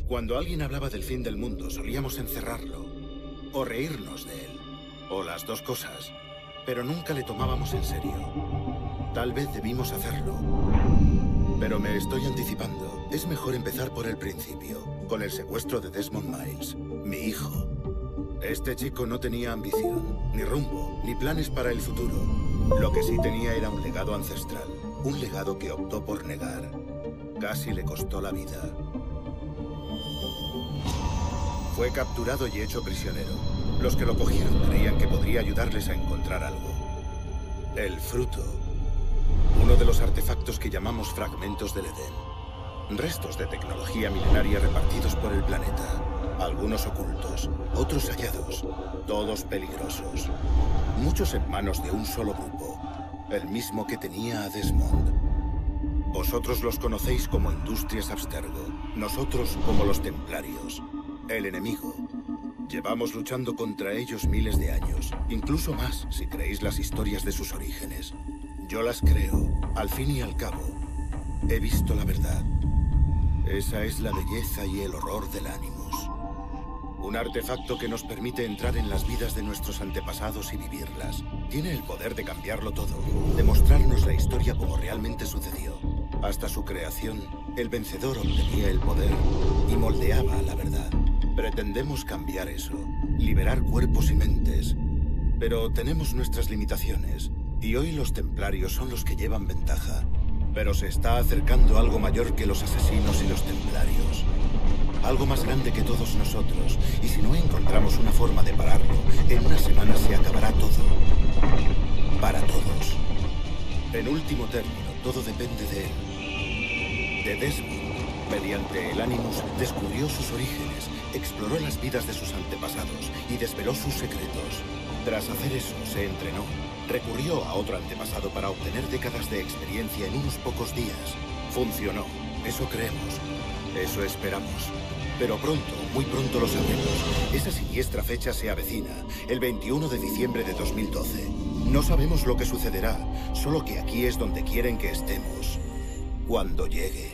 Cuando alguien hablaba del fin del mundo, solíamos encerrarlo, o reírnos de él, o las dos cosas, pero nunca le tomábamos en serio. Tal vez debimos hacerlo, pero me estoy anticipando. Es mejor empezar por el principio, con el secuestro de Desmond Miles, mi hijo. Este chico no tenía ambición, ni rumbo, ni planes para el futuro. Lo que sí tenía era un legado ancestral, un legado que optó por negar. Casi le costó la vida. Fue capturado y hecho prisionero. Los que lo cogieron creían que podría ayudarles a encontrar algo. El fruto. Uno de los artefactos que llamamos fragmentos del Edén. Restos de tecnología milenaria repartidos por el planeta. Algunos ocultos, otros hallados, todos peligrosos. Muchos en manos de un solo grupo, el mismo que tenía a Desmond. Vosotros los conocéis como Industrias Abstergo, nosotros como los Templarios, el enemigo. Llevamos luchando contra ellos miles de años, incluso más si creéis las historias de sus orígenes. Yo las creo, al fin y al cabo. He visto la verdad. Esa es la belleza y el horror del Animus. Un artefacto que nos permite entrar en las vidas de nuestros antepasados y vivirlas. Tiene el poder de cambiarlo todo, de mostrarnos la historia como realmente sucedió. Hasta su creación, el vencedor obtenía el poder y moldeaba la verdad. Pretendemos cambiar eso, liberar cuerpos y mentes. Pero tenemos nuestras limitaciones, y hoy los templarios son los que llevan ventaja. Pero se está acercando algo mayor que los asesinos y los templarios. Algo más grande que todos nosotros, y si no encontramos una forma de pararlo, en una semana se acabará todo. Para todos. En último término, todo depende de él. De Desmond. Mediante el Animus, descubrió sus orígenes, exploró las vidas de sus antepasados y desveló sus secretos. Tras hacer eso, se entrenó. Recurrió a otro antepasado para obtener décadas de experiencia en unos pocos días. Funcionó. Eso creemos. Eso esperamos. Pero pronto, muy pronto lo sabremos. Esa siniestra fecha se avecina, el 21 de diciembre de 2012. No sabemos lo que sucederá, solo que aquí es donde quieren que estemos. Cuando llegue.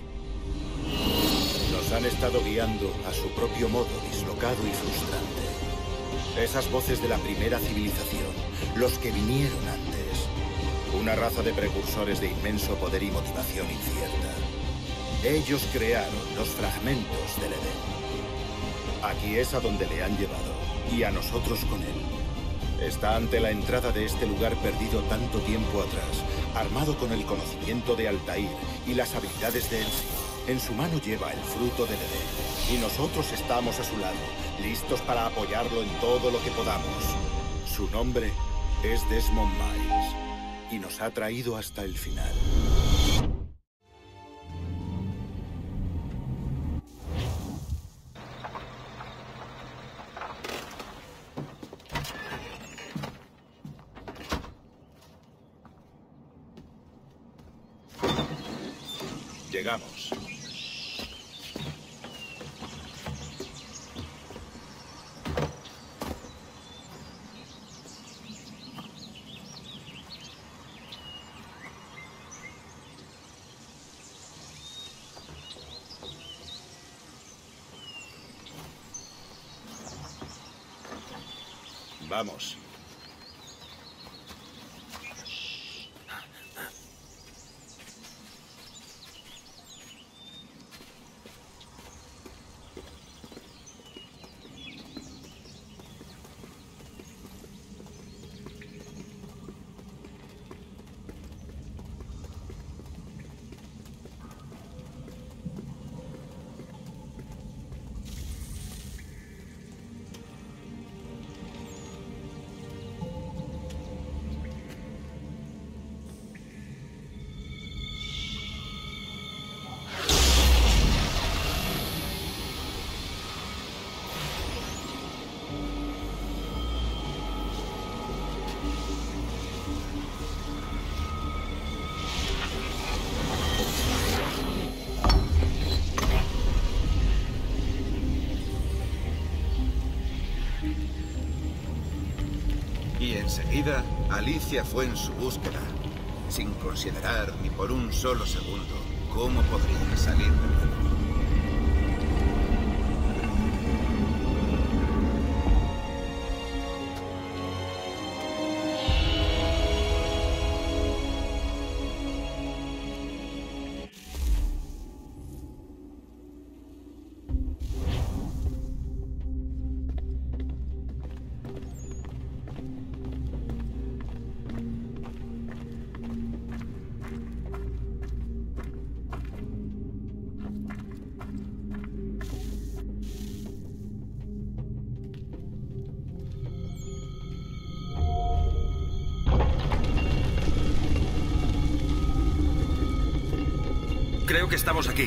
Nos han estado guiando a su propio modo, dislocado y frustrante. Esas voces de la primera civilización, los que vinieron antes. Una raza de precursores de inmenso poder y motivación incierta. Ellos crearon los fragmentos del Edén. Aquí es a donde le han llevado, y a nosotros con él. Está ante la entrada de este lugar perdido tanto tiempo atrás, armado con el conocimiento de Altair y las habilidades de Elsie. En su mano lleva el fruto del Edén, y nosotros estamos a su lado, listos para apoyarlo en todo lo que podamos. Su nombre es Desmond Miles, y nos ha traído hasta el final. Llegamos. Vamos. Y enseguida, Alicia fue en su búsqueda, sin considerar ni por un solo segundo cómo podría salir de nuevo. Creo que estamos aquí.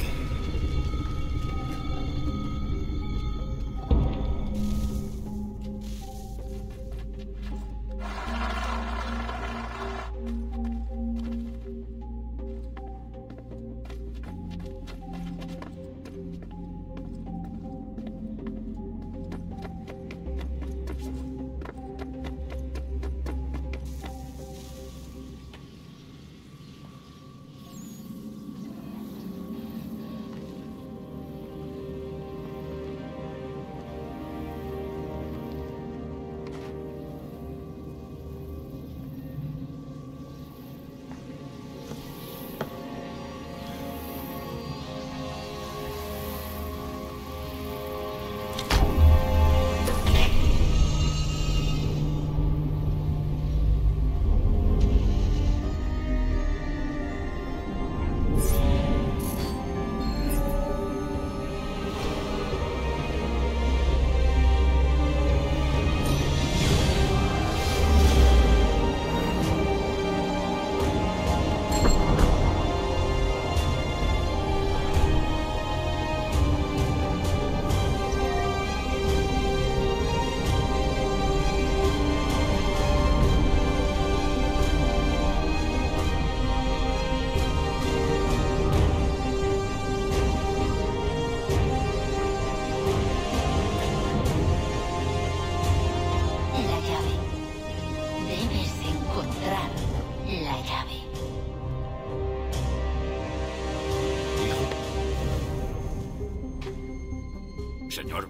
Señor.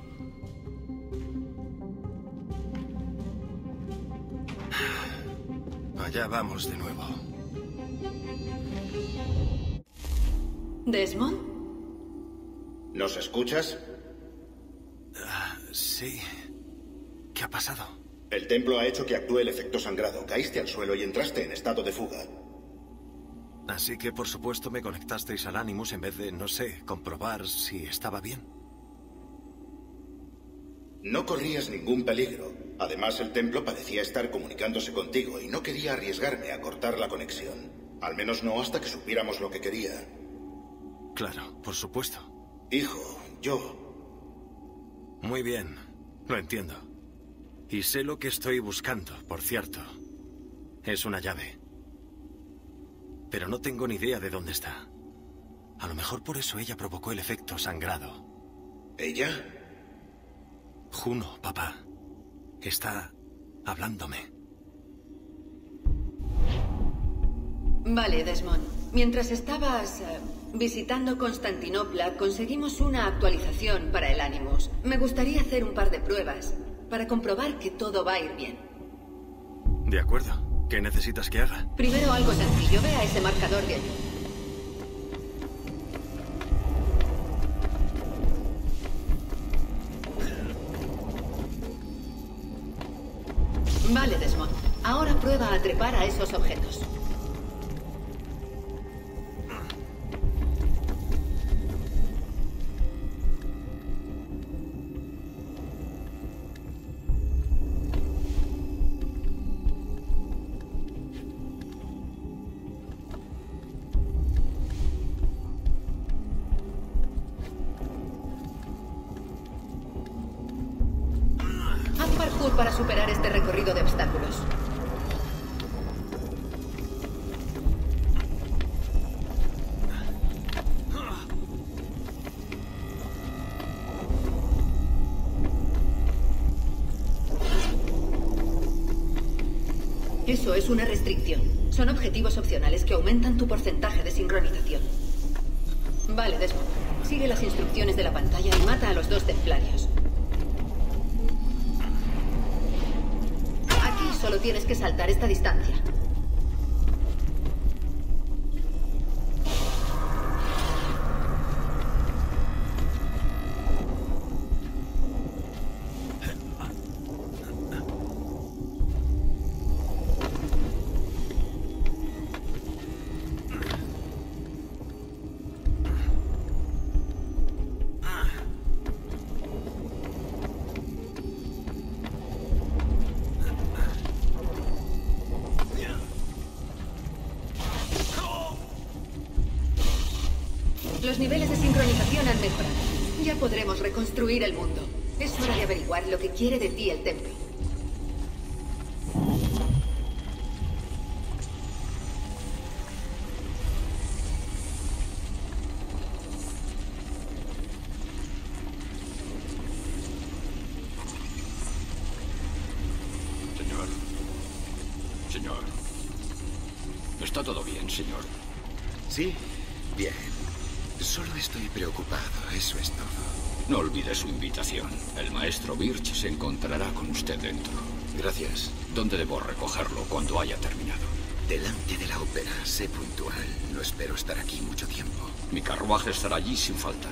Allá vamos de nuevo. ¿Desmond? ¿Nos escuchas? Sí. ¿Qué ha pasado? El templo ha hecho que actúe el efecto sangrado. Caíste al suelo y entraste en estado de fuga. Así que, por supuesto, me conectasteis al Animus en vez de, no sé, comprobar si estaba bien. No corrías ningún peligro. Además, el templo parecía estar comunicándose contigo y no quería arriesgarme a cortar la conexión. Al menos no hasta que supiéramos lo que quería. Claro, por supuesto. Hijo, yo... Muy bien, lo entiendo. Y sé lo que estoy buscando, por cierto. Es una llave. Pero no tengo ni idea de dónde está. A lo mejor por eso ella provocó el efecto sangrado. ¿Ella? Juno, papá. Está hablándome. Vale, Desmond. Mientras estabas visitando Constantinopla, conseguimos una actualización para el Animus. Me gustaría hacer un par de pruebas para comprobar que todo va a ir bien. De acuerdo. ¿Qué necesitas que haga? Primero algo sencillo. Ve a ese marcador de allí. Vale, Desmond. Ahora prueba a trepar a esos objetos. Haz parkour para superar este recorrido de obstáculos. Eso es una restricción. Son objetivos opcionales que aumentan tu porcentaje de sincronización. Vale, Desmond. Sigue las instrucciones de la pantalla y mata a los 2 templarios. Aquí solo tienes que saltar esta distancia. Los niveles de sincronización han mejorado. Ya podremos reconstruir el mundo. Es hora de averiguar lo que quiere de ti el templo. Señor. ¿Está todo bien, señor? Sí, bien. Solo estoy preocupado, eso es todo. No olvide su invitación. El maestro Birch se encontrará con usted dentro. Gracias. ¿Dónde debo recogerlo cuando haya terminado? Delante de la ópera, sé puntual. No espero estar aquí mucho tiempo. Mi carruaje estará allí sin falta.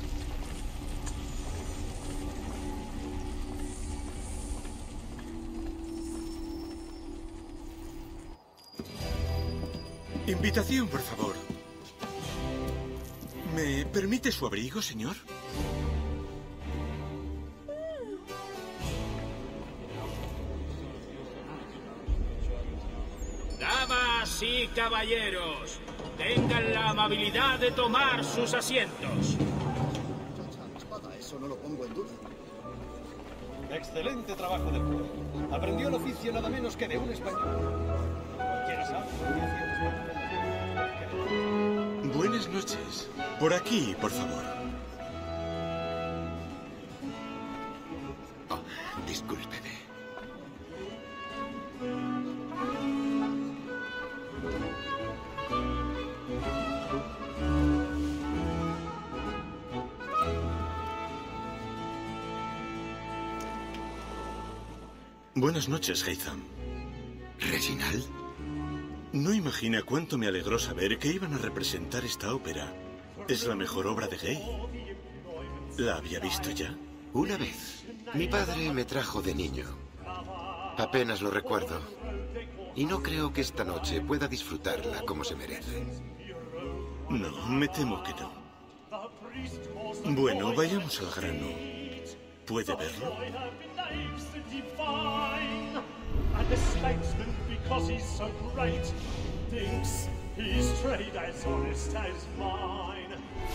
Invitación, por favor. ¿Me permite su abrigo, señor? Damas y caballeros, tengan la amabilidad de tomar sus asientos. Eso no lo pongo en duda. Excelente trabajo del juego. Aprendió el oficio nada menos que de un español. Cualquiera sabe. Buenas noches. Por aquí, por favor. Oh, discúlpeme. Buenas noches, Haytham. ¿Reginald? No imagina cuánto me alegró saber que iban a representar esta ópera. Es la mejor obra de Gay. ¿La había visto ya? Una vez. Mi padre me trajo de niño. Apenas lo recuerdo. Y no creo que esta noche pueda disfrutarla como se merece. No, me temo que no. Bueno, vayamos al grano. ¿Puede verlo? And the statesman, because he's so great, thinks his trade as honest as mine.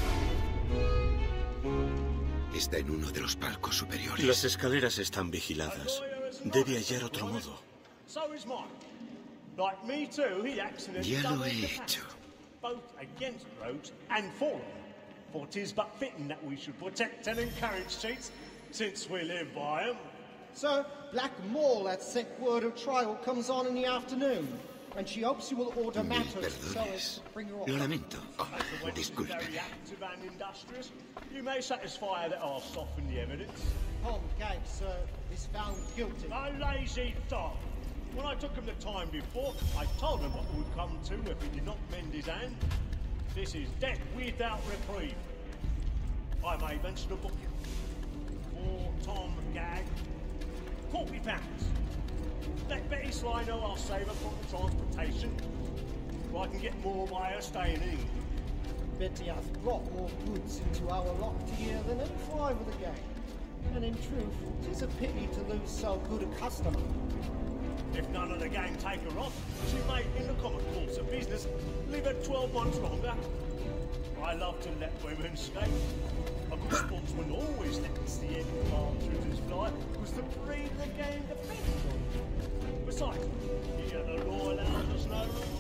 Está en uno de los palcos superiores. Las escaleras están vigiladas. Debe hallar otro modo. So is mine. Like me too, he acts in a Ya lo double he capacity, hecho. both against rogues and for them. For 'tis but fitting that we should protect and encourage cheats, since we live by 'em. Sir, Black Mall had sent word of trial comes on in the afternoon, and she hopes you will order Mil matters so as perdones. to bring her Lo off. lamento. Oh, Very discúlpeme. active and industrious. You may satisfy that I'll soften the evidence. Tom Gag, sir, is found guilty. A lazy dog. When I took him the time before, I told him what would come to if he did not mend his hand. This is death without reprieve. I may venture to book him. For Tom Gag, £40. Let Betty Sly know I'll save her from the transportation. So I can get more by her staying in England. Betty hath brought more goods into our locked here than any five of the gang. And in truth, 'tis a pity to lose so good a customer. If none of the gang take her off, she may, in the common course of business, live her 12 months longer. I love to let women escape. A good sportsman always lets the end partridges fly, was to breed the gang defensible. Besides, here the law allows us no law.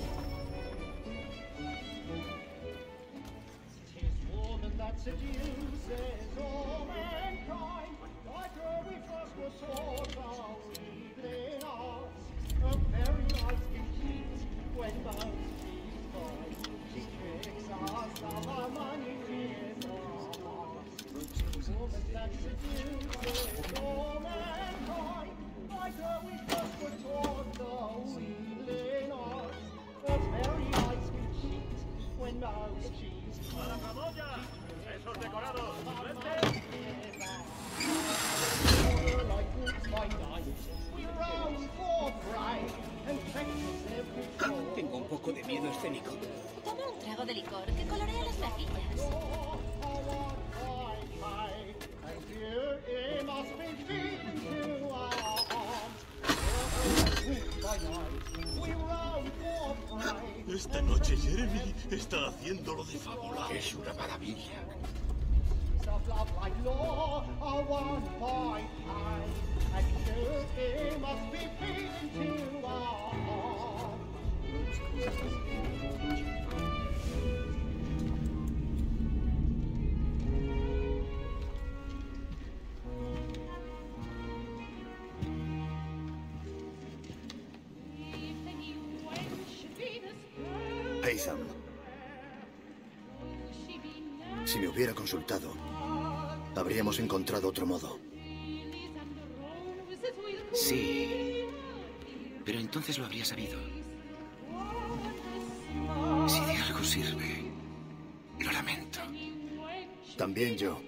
'Tis woman that seduces all mankind. Like her we first were taught our evening arts. A very nice can cheat when most she's fine. She tricks us of our money is ours. 'Tis woman that seduces all mankind. Like her we first were taught our evening arts. A very nice can cheat when most she's ¡A la camolla! ¡Esos decorados! Tengo un poco de miedo escénico. Toma un trago de licor que colorea las mejillas. Esta noche Jeremy está haciéndolo de fábula. Es una maravilla. Of love like law, a 1.5, and duty must be paid into our heart. Hey, Sam. Si me hubiera consultado, habríamos encontrado otro modo. Sí. Pero entonces lo habría sabido. Si de algo sirve, lo lamento. También yo.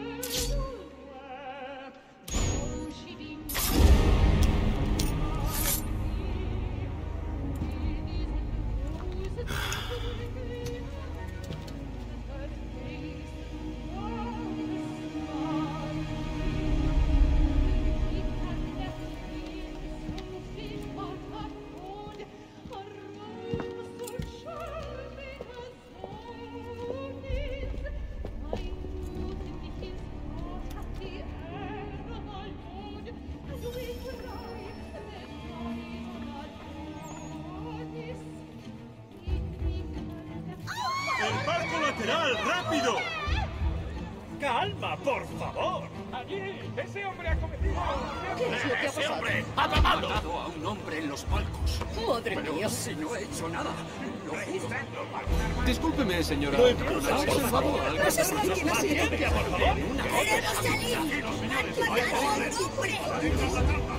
¡El barco lateral! ¡Rápido! ¡Calma, por favor! ¡Allí! ¡Ese hombre ha cometido! ¿Qué es lo que ha ¡Ese pasado? hombre! ¡Ha matado a un hombre en los palcos! Madre Pero mía. si no he hecho nada, lo juro. Discúlpeme, señora. No importa, Por favor, algo Las se máquinas siguen. ¡Por favor! ¡Queremos salir! ¡Han matado a un hombre!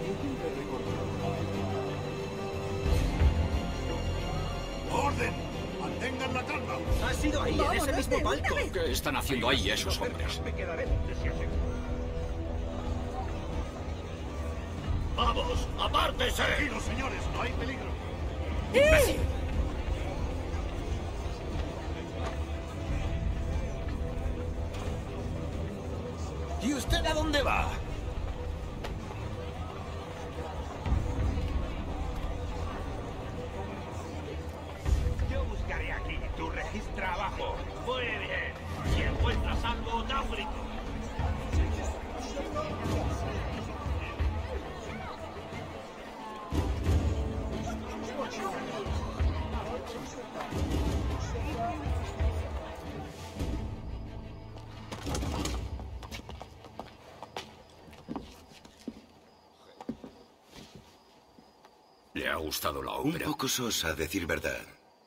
¡Orden! ¡Mantengan la calma! Ha sido ahí, en ese mismo palco. ¿Qué están haciendo ahí esos hombres? ¡Vamos! ¡Apártese! Tranquilos, señores, no hay peligro. ¿Y usted a dónde va? Yo buscaré aquí. Tú registra abajo. Muy bien. Si encuentras algo, da un grito. ¿Le ha gustado la Un ópera? poco sosa, a decir verdad.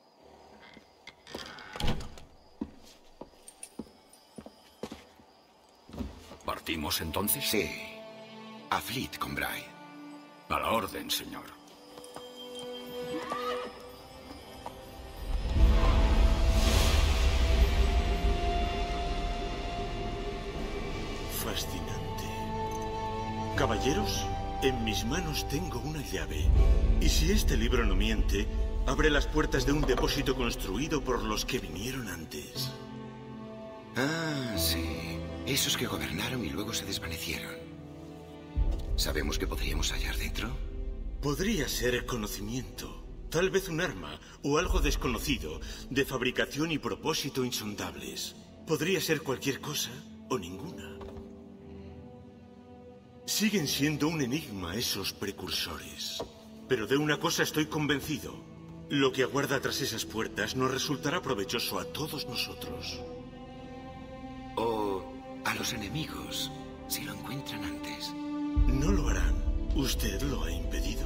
¿Partimos entonces? Sí. A Fleet con Bray. A la orden, señor. Fascinante. Caballeros, en mis manos tengo una llave. Y si este libro no miente, abre las puertas de un depósito construido por los que vinieron antes. Ah, sí. Esos que gobernaron y luego se desvanecieron. ¿Sabemos qué podríamos hallar dentro? Podría ser conocimiento, tal vez un arma o algo desconocido, de fabricación y propósito insondables. Podría ser cualquier cosa o ninguna. Siguen siendo un enigma esos precursores. Pero de una cosa estoy convencido. Lo que aguarda tras esas puertas nos resultará provechoso a todos nosotros. O a los enemigos, si lo encuentran antes. No lo harán. Usted lo ha impedido.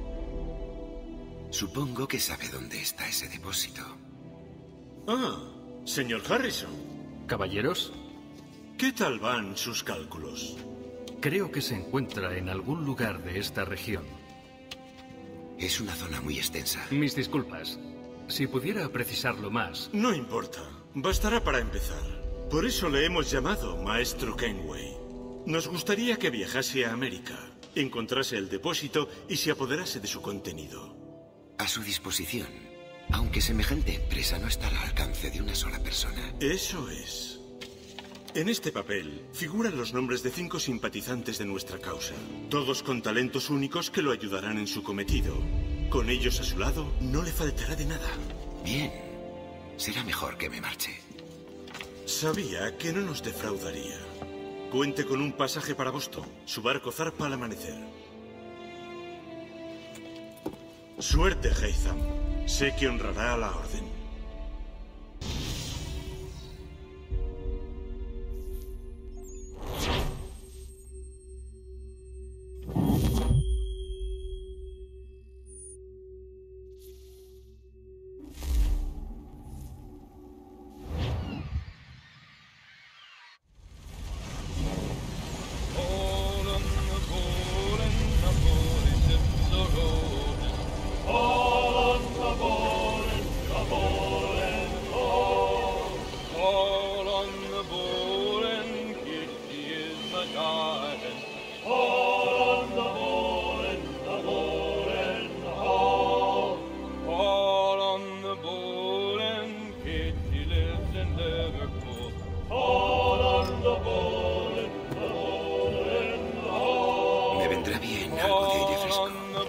Supongo que sabe dónde está ese depósito. Ah, señor Harrison. Caballeros, ¿Qué tal van sus cálculos? creo que se encuentra en algún lugar de esta región. Es una zona muy extensa. Mis disculpas. Si pudiera precisarlo más. No importa. Bastará para empezar. Por eso le hemos llamado Maestro Kenway. Nos gustaría que viajase a América, encontrase el depósito y se apoderase de su contenido. A su disposición. Aunque semejante empresa no está al alcance de una sola persona. Eso es. En este papel figuran los nombres de 5 simpatizantes de nuestra causa, todos con talentos únicos que lo ayudarán en su cometido. Con ellos a su lado, no le faltará de nada. Bien. Será mejor que me marche. Sabía que no nos defraudaría. Cuente con un pasaje para Boston. Su barco zarpa al amanecer. Suerte, Haytham. Sé que honrará a la orden. Me vendrá bien algo de aire fresco.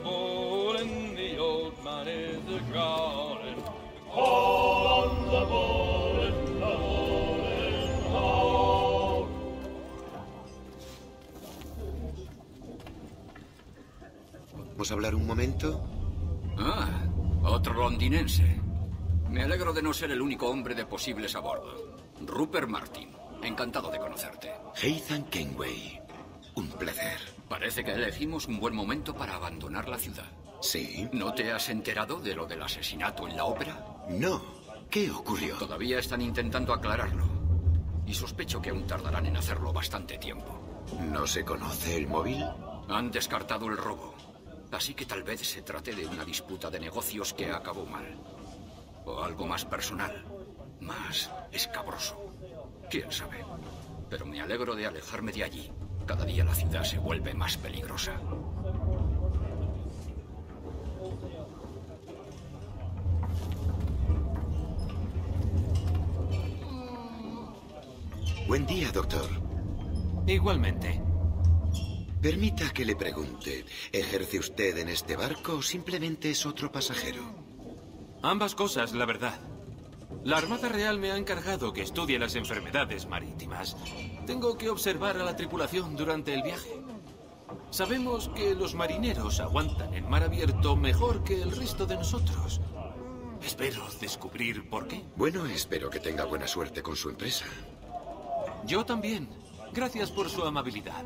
¿Podemos hablar un momento? Ah, otro londinense. Me alegro de no ser el único hombre de posibles a bordo. Rupert Martin, encantado de conocerte. Haytham Kenway. Un placer. Parece que elegimos un buen momento para abandonar la ciudad. Sí. ¿No te has enterado de lo del asesinato en la ópera? No. ¿Qué ocurrió? Todavía están intentando aclararlo. Y sospecho que aún tardarán en hacerlo bastante tiempo. ¿No se conoce el móvil? Han descartado el robo. Así que tal vez se trate de una disputa de negocios que acabó mal. O algo más personal. Más escabroso. ¿Quién sabe? Pero me alegro de alejarme de allí. Cada día la ciudad se vuelve más peligrosa. Buen día, doctor. Igualmente. Permita que le pregunte, ¿ejerce usted en este barco o simplemente es otro pasajero? Ambas cosas, la verdad. La Armada Real me ha encargado que estudie las enfermedades marítimas. Tengo que observar a la tripulación durante el viaje. Sabemos que los marineros aguantan en mar abierto mejor que el resto de nosotros. Espero descubrir por qué. Bueno, espero que tenga buena suerte con su empresa. Yo también. Gracias por su amabilidad.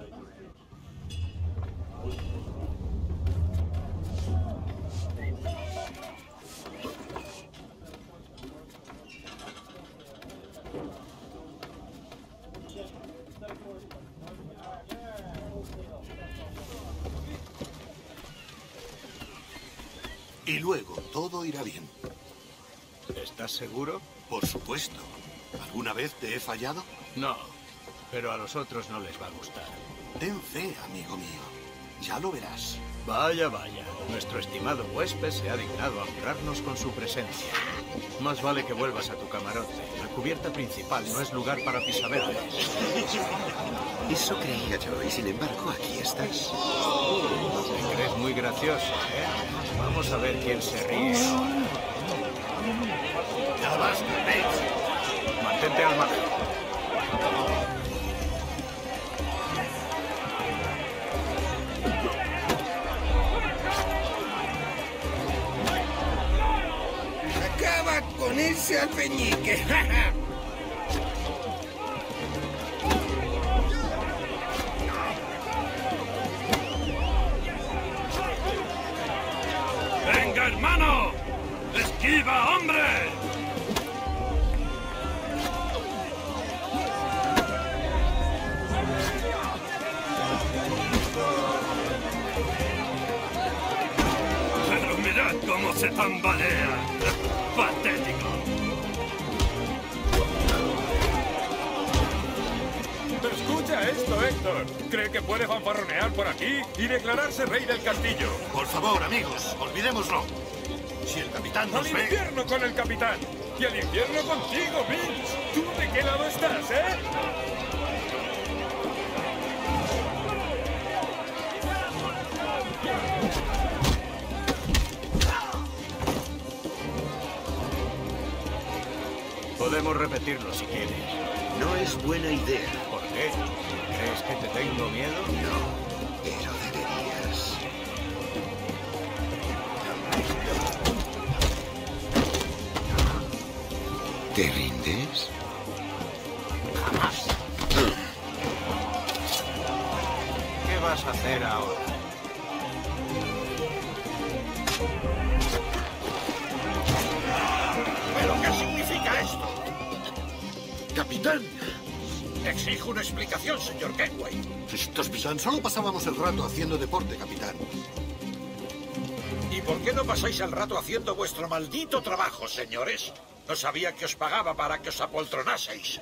Y luego todo irá bien. ¿Estás seguro? Por supuesto. ¿Alguna vez te he fallado? No, pero a los otros no les va a gustar. Ten fe, amigo mío. Ya lo verás. Vaya, vaya. Nuestro estimado huésped se ha dignado a honrarnos con su presencia. Más vale que vuelvas a tu camarote. La cubierta principal no es lugar para pisaverdes. Eso creía yo, y sin embargo aquí estás. Te crees muy gracioso, ¿eh? Vamos a ver quién se ríe. Ya basta, Bates. Mantente al margen. ¡Acaba con ese alfeñique! ¡Venga, hermano! ¡Esquiva, hombre! Pero mirad cómo se tambalea. ¡Patético! Escucha esto, Héctor. ¿Cree que puede fanfarronear por aquí y declararse rey del castillo? Por favor, amigos, olvidémoslo. Si el capitán nos ¡Al ve... infierno con el capitán! ¡Y al infierno contigo, Vince! ¿Tú de qué lado estás, eh? Podemos repetirlo si quieres. No es buena idea. ¿Por qué? ¿Crees que te tengo miedo? No, pero deberías. ¿Te rindes? Jamás. ¿Qué vas a hacer ahora? ¿Pero qué significa esto? ¡Capitán! Exijo una explicación, señor Kenway. Tan solo pasábamos el rato haciendo deporte, capitán. ¿Y por qué no pasáis el rato haciendo vuestro maldito trabajo, señores? No sabía que os pagaba para que os apoltronaseis.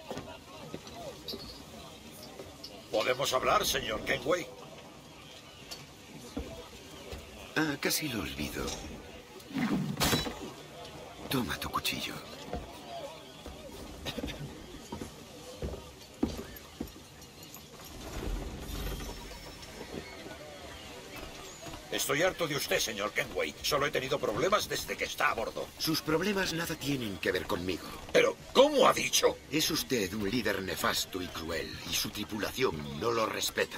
¿Podemos hablar, señor Kenway? Ah, casi lo olvido. Toma tu cuchillo. Estoy harto de usted, señor Kenway. Solo he tenido problemas desde que está a bordo. Sus problemas nada tienen que ver conmigo. Pero, ¿cómo ha dicho? Es usted un líder nefasto y cruel, y su tripulación no lo respeta.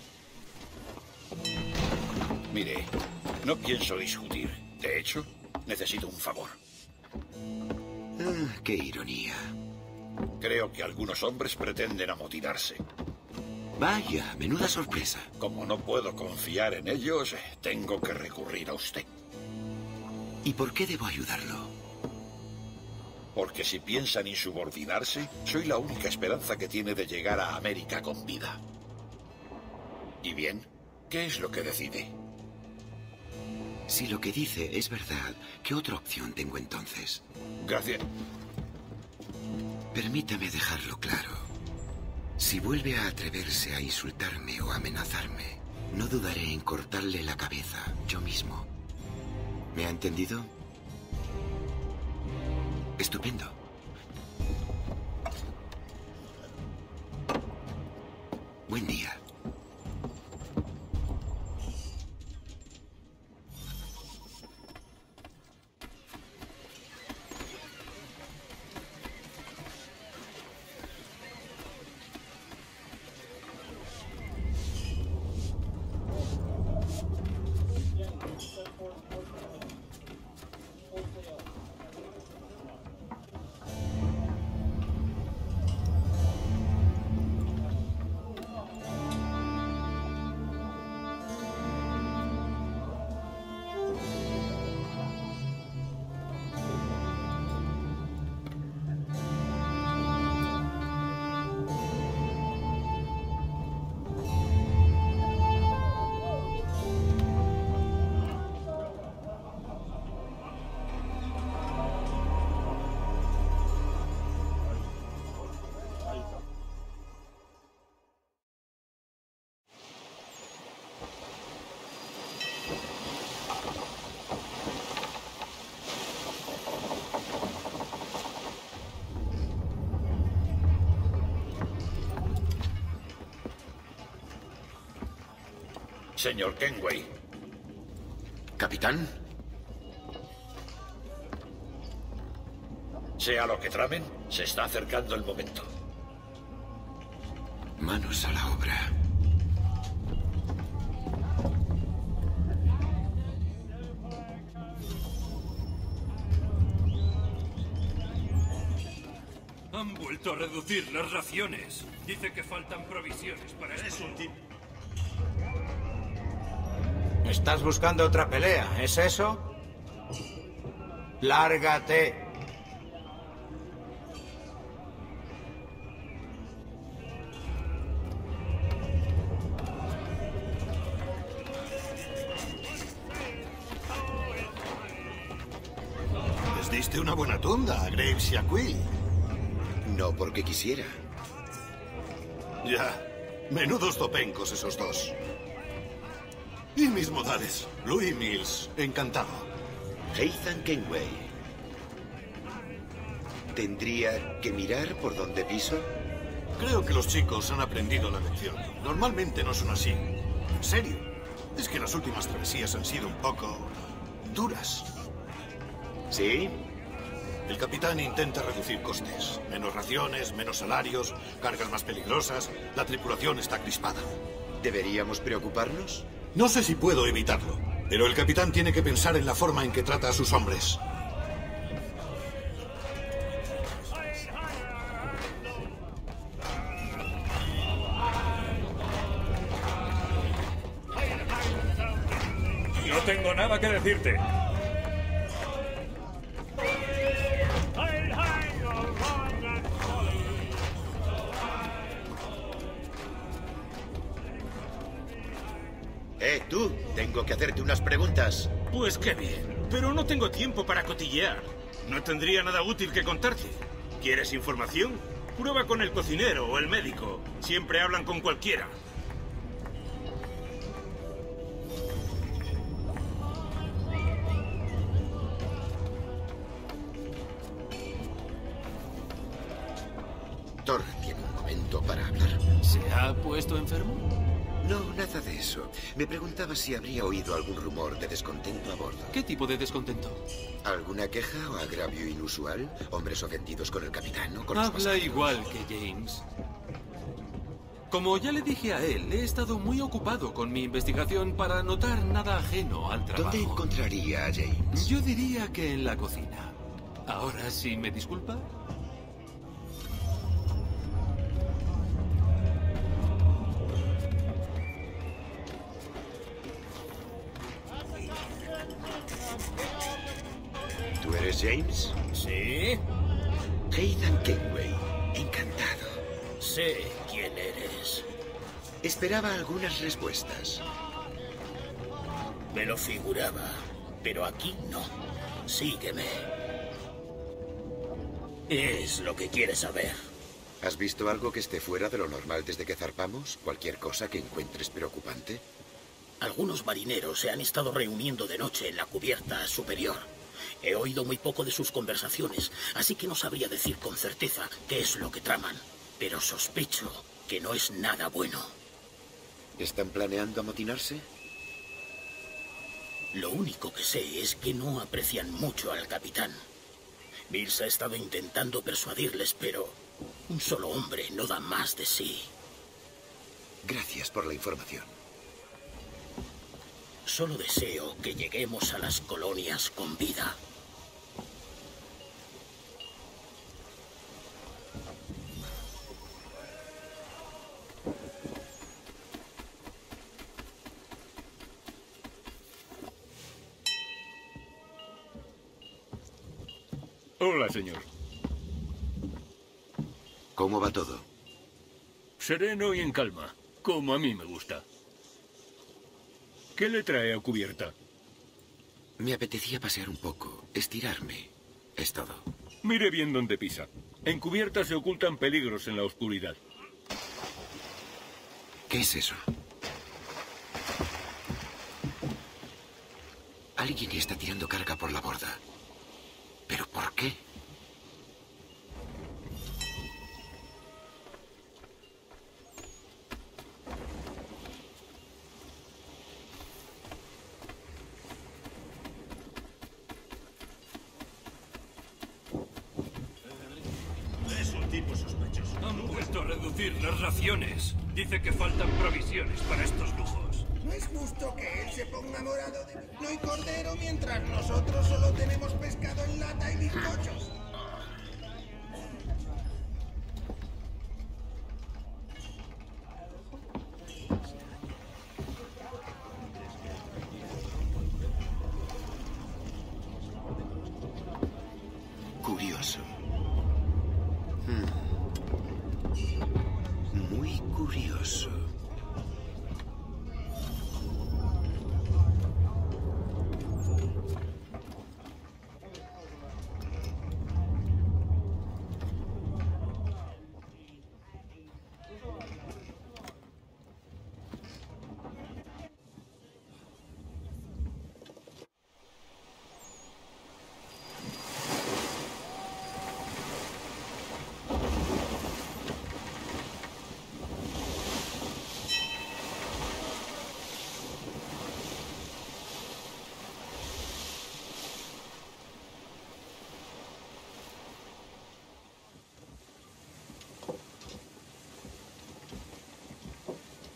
Mire, no pienso discutir. De hecho, necesito un favor. Ah, qué ironía. Creo que algunos hombres pretenden amotinarse. Vaya, menuda sorpresa. Como no puedo confiar en ellos, tengo que recurrir a usted. ¿Y por qué debo ayudarlo? Porque si piensan insubordinarse, soy la única esperanza que tiene de llegar a América con vida. ¿Y bien? ¿Qué es lo que decide? Si lo que dice es verdad, ¿qué otra opción tengo entonces? Gracias. Permítame dejarlo claro. Si vuelve a atreverse a insultarme o amenazarme, no dudaré en cortarle la cabeza yo mismo. ¿Me ha entendido? Estupendo. Buen día. Señor Kenway. ¿Capitán? Sea lo que tramen, se está acercando el momento. Manos a la obra. Han vuelto a reducir las raciones. Dice que faltan provisiones para esto. Es un tipo. ¿Estás buscando otra pelea? ¿Es eso? ¡Lárgate! Les diste una buena tunda a Graves y a Quill. No porque quisiera. Ya. Menudos zopencos esos dos. Y mis modales. Louis Mills, encantado. Ethan Kenway. ¿Tendría que mirar por donde piso? Creo que los chicos han aprendido la lección. Normalmente no son así. En serio. Es que las últimas travesías han sido un poco duras. ¿Sí? El capitán intenta reducir costes. Menos raciones, menos salarios, cargas más peligrosas. La tripulación está crispada. ¿Deberíamos preocuparnos? No sé si puedo evitarlo, pero el capitán tiene que pensar en la forma en que trata a sus hombres. No tengo nada que decirte. Tú, tengo que hacerte unas preguntas. Pues qué bien, pero no tengo tiempo para cotillear. No tendría nada útil que contarte. ¿Quieres información? Prueba con el cocinero o el médico. Siempre hablan con cualquiera. Thor tiene un momento para hablar. ¿Se ha puesto enfermo? No, nada de eso. Me preguntaba si habría oído algún rumor de descontento a bordo. ¿Qué tipo de descontento? ¿Alguna queja o agravio inusual? ¿Hombres ofendidos con el capitán o con los Habla pasajeros? igual que James. Como ya le dije a él, he estado muy ocupado con mi investigación para notar nada ajeno al trabajo. ¿Dónde encontraría a James? Yo diría que en la cocina. Ahora, si me disculpa. ¿Tú eres James? Sí. Aidan Kenway. Encantado. Sé quién eres. Esperaba algunas respuestas. Me lo figuraba, pero aquí no. Sígueme. Es lo que quieres saber. ¿Has visto algo que esté fuera de lo normal desde que zarpamos? ¿Cualquier cosa que encuentres preocupante? Algunos marineros se han estado reuniendo de noche en la cubierta superior. He oído muy poco de sus conversaciones, así que no sabría decir con certeza qué es lo que traman. Pero sospecho que no es nada bueno. ¿Están planeando amotinarse? Lo único que sé es que no aprecian mucho al capitán. Mills ha estado intentando persuadirles, pero un solo hombre no da más de sí. Gracias por la información. Solo deseo que lleguemos a las colonias con vida. Hola, señor. ¿Cómo va todo? Sereno y en calma, como a mí me gusta. ¿Qué le trae a cubierta? Me apetecía pasear un poco, estirarme. Es todo. Mire bien dónde pisa. En cubierta se ocultan peligros en la oscuridad. ¿Qué es eso? Alguien está tirando carga por la borda. ¿Pero por qué? Es un tipo sospechoso. Han vuelto a reducir las raciones. Dice que faltan provisiones para estos lujos. No es justo que él se ponga morado de vino y cordero mientras nosotros solo tenemos pescado en lata y bizcochos. Curioso. Muy curioso.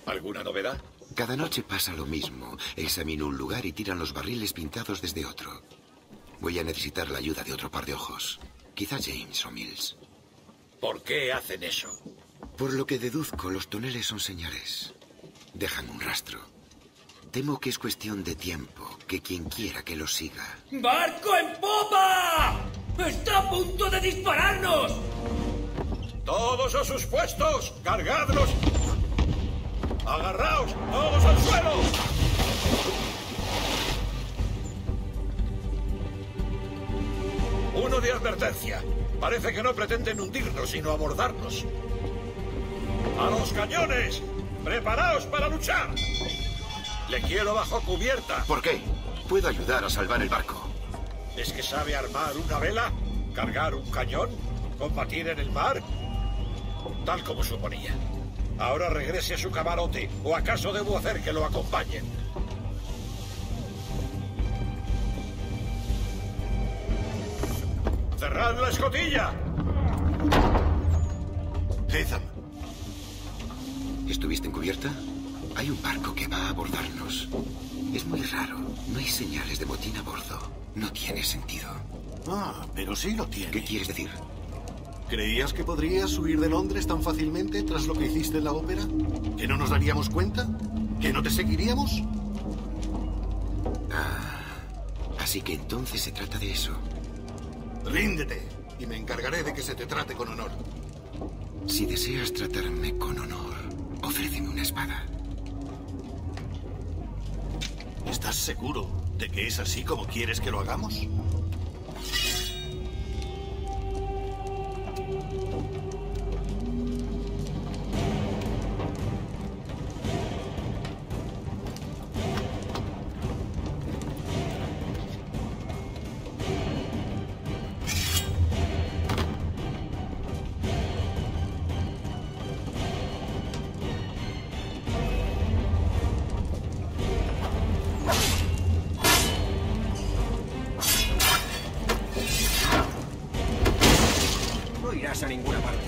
¿Alguna novedad? Cada noche pasa lo mismo. Examino un lugar y tiran los barriles pintados desde otro. Voy a necesitar la ayuda de otro par de ojos. Quizá James o Mills. ¿Por qué hacen eso? Por lo que deduzco, los toneles son señales. Dejan un rastro. Temo que es cuestión de tiempo, que quien quiera que los siga. ¡Barco en popa! ¡Está a punto de dispararnos! ¡Todos a sus puestos! ¡Cargadlos! ¡Agarraos! ¡Todos al suelo! Uno de advertencia. Parece que no pretenden hundirnos, sino abordarnos. ¡A los cañones! ¡Preparaos para luchar! Le quiero bajo cubierta. ¿Por qué? Puedo ayudar a salvar el barco. ¿Es que sabe armar una vela? ¿Cargar un cañón? ¿Combatir en el mar? Tal como suponía. Ahora regrese a su camarote. ¿O acaso debo hacer que lo acompañen? ¡Cerrad la escotilla! Latham. ¿Estuviste en cubierta? Hay un barco que va a abordarnos. Es muy raro. No hay señales de motín a bordo. No tiene sentido. Ah, pero sí lo tiene. ¿Qué quieres decir? ¿Creías que podrías huir de Londres tan fácilmente tras lo que hiciste en la ópera? ¿Que no nos daríamos cuenta? ¿Que no te seguiríamos? Así que entonces se trata de eso. Ríndete, y me encargaré de que se te trate con honor. Si deseas tratarme con honor, ofréceme una espada. ¿Estás seguro de que es así como quieres que lo hagamos? A ninguna parte.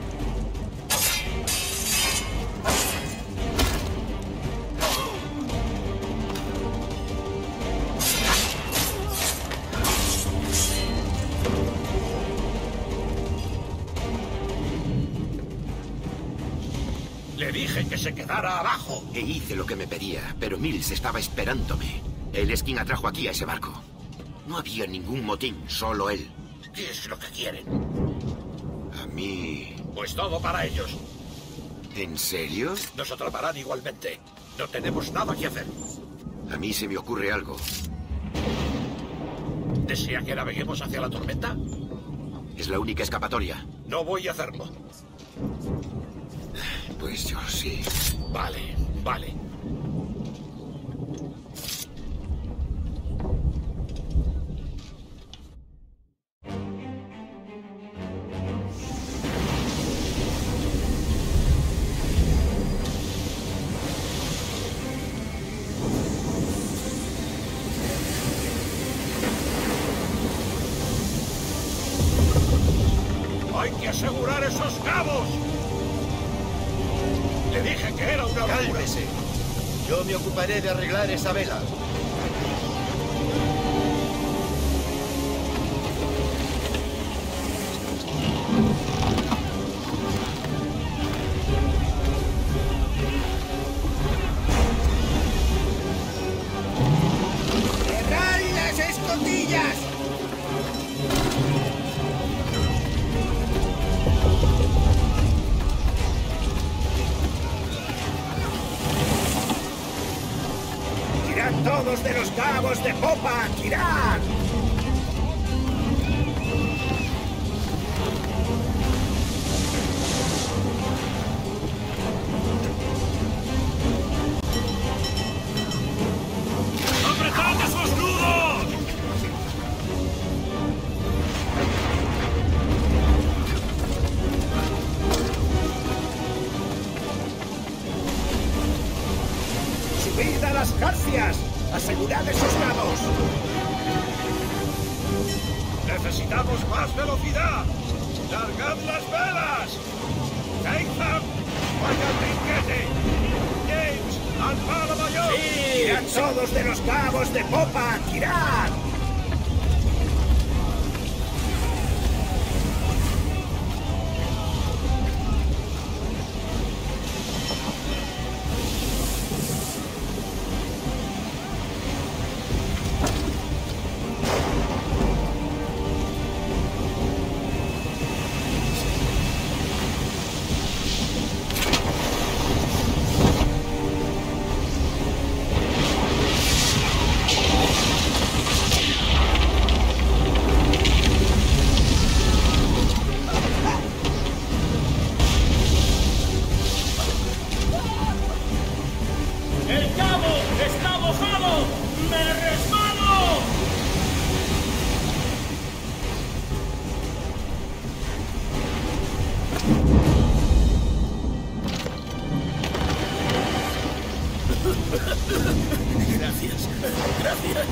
Le dije que se quedara abajo. E hice lo que me pedía, pero Mills estaba esperándome. Él es quien atrajo aquí a ese barco. No había ningún motín, solo él. ¿Qué es lo que quieren? A mí... Pues todo para ellos. ¿En serio? Nos atraparán igualmente. No tenemos nada que hacer. A mí se me ocurre algo. ¿Desea que naveguemos hacia la tormenta? Es la única escapatoria. No voy a hacerlo. Pues yo sí. Vale, vale. ¡Hay que asegurar esos cabos! Le dije que era una locura. Cálmese. Yo me ocuparé de arreglar esa vela. ¡Cerrad las escotillas! ¡Tirad todos de los cabos de popa! ¡Tirad! ¡Apretad esos nudos! ¡Subid a las jarcias! ¡Asegurad esos cabos! ¡Necesitamos más velocidad! ¡Largad las velas! ¡Latham! ¡Vaya al trinquete! ¡Al palo mayor! ¡Sí! ¡Tirad todos de los cabos de popa! ¡Tirad! ¡El cabo está mojado! ¡Me resbalo! Gracias, gracias.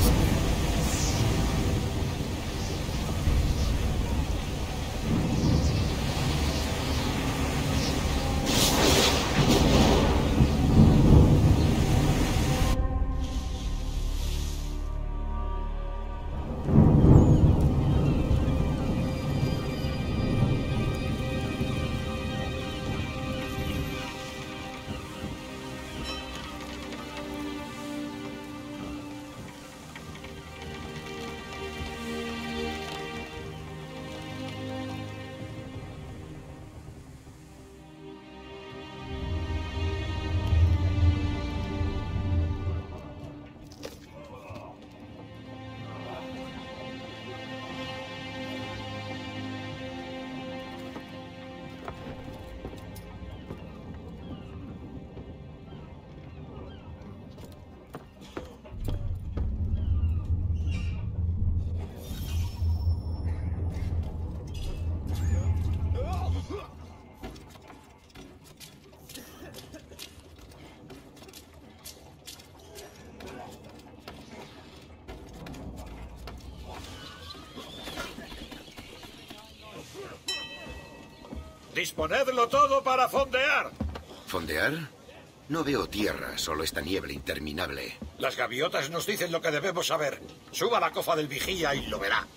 Disponedlo todo para fondear. ¿Fondear? No veo tierra, solo esta niebla interminable. Las gaviotas nos dicen lo que debemos saber. Suba la cofa del vigía y lo verá.